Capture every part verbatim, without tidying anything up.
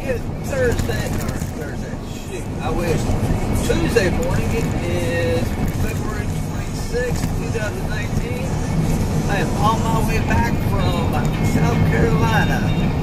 It's Thursday, or Thursday, shoot, I wish. Tuesday morning, it is February twenty-sixth, twenty nineteen. I am on my way back from South Carolina.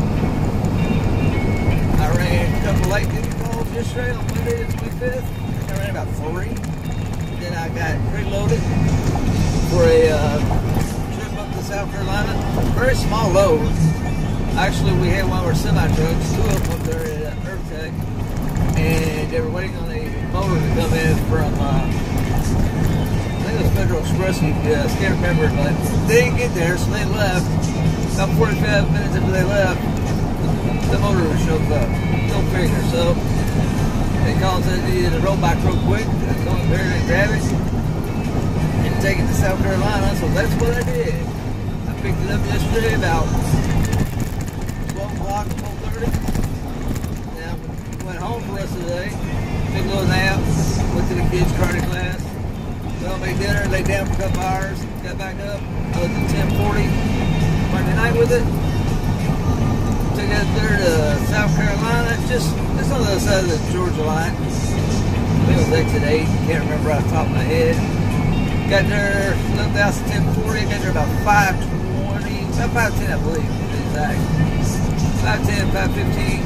I ran a couple late duty calls yesterday on Monday the twenty-fifth. I ran about three. Then I got preloaded for a uh, trip up to South Carolina. Very small load. Actually, we had one of our semi-trucks, two of them up there at uh, Urtec, and they were waiting on a motor to come in from, uh, I think it was Federal Express, I uh, can't remember, but they didn't get there, so they left. About forty-five minutes after they left, the motor showed up. Go figure. So they called and said they needed to roll back real quick, and go up there and grab it, and take it to South Carolina, so that's what I did. I picked it up yesterday about twelve o'clock, twelve thirty. Now, went home for the rest of the day. Took a little nap. Went to the kids' karate class. Well, made dinner, laid down for a couple hours. Got back up. I was at ten forty Monday night with it. Took it up there to South Carolina. Just, just on the other side of the Georgia line. I think it was exit eight. Can't remember off the top of my head. Got there, left the house at ten forty. Got there about five twenty. About five ten, I believe. Exactly. five ten, five fifteen.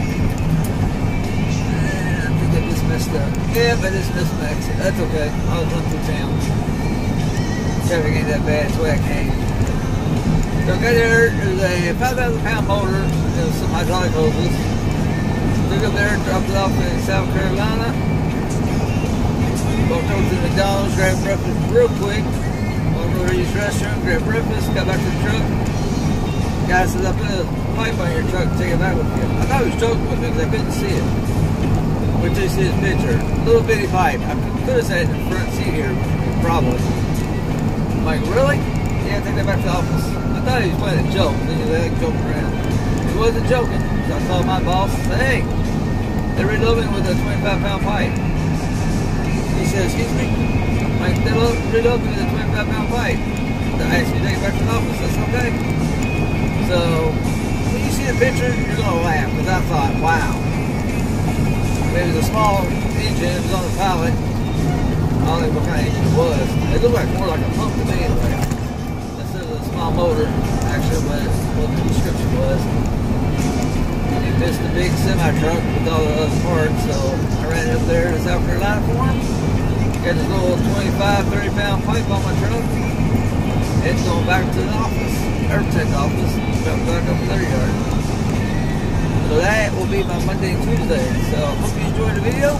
I think I just messed up. Yeah, but it's missed my exit. That's okay. I'll run through town. Traffic ain't that bad. That's the way I came. So I got there. There's a five thousand pound motor. There was some hydraulic hoses. Took up there, dropped it off in South Carolina. Walked over to the McDonald's, grabbed breakfast real quick. Went over to his restroom, grabbed breakfast, got back to the truck. Guy says, I put a pipe on your truck to take it back with you. I thought he was joking with me because I couldn't see it. Wait till you see his picture. Little bitty pipe. I could have sat in the front seat here, probably. I'm like, really? Yeah, take that back to the office. I thought he was playing a joke. Then he was like joking around. He wasn't joking. So I told my boss, I said, hey, they're reloading with a twenty-five pound pipe. He said, excuse me? I'm like, they're reloading with a twenty-five pound pipe. I asked you to take it back to the office. That's okay. So, when you see the picture, you're going to laugh, because I thought, wow. It was a small engine, it was on a pallet. I don't know what kind of engine it was. It looked like more like a pump to me anyway. Instead of a small motor, actually, what, what the description was. It missed the big semi-truck with all the other parts, so I ran up there to South Carolina for him. Got this little twenty-five, thirty pound pipe on my truck. It's going back to the office, Urtec office. Back up to their yard. So that will be my Monday and Tuesday. So I hope you enjoyed the video.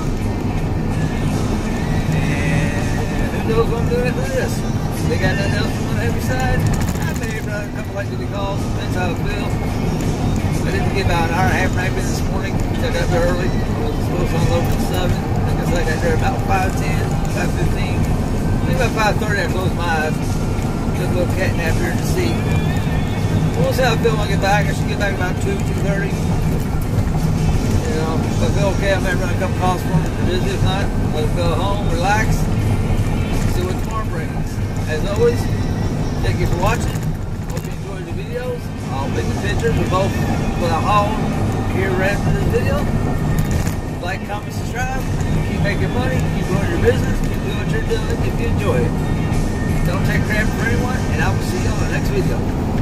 And who knows what I'm doing after this. They got nothing else on the heavy side. I may have done a couple light duty calls. Depends how I feel. I didn't get about an hour and a half nap in this morning. I got there early. I was supposed to unload at seven. I guess I got there about five ten, five fifteen. I think about five thirty I closed my eyes. Took a little cat nap here in the seat. We'll see how I feel when I get back. I should get back about two, two thirty. You know, if I feel okay, I might run a couple calls for them if they're busy. If not, let them go home, relax, see what tomorrow brings. As always, thank you for watching. Hope you enjoyed the videos. I'll pick the pictures of both what I hauled here right after this video. Like, comment, subscribe. Keep making money, keep growing your business, keep doing what you're doing if you enjoy it. Don't take crap for anyone, and I will see you on the next video.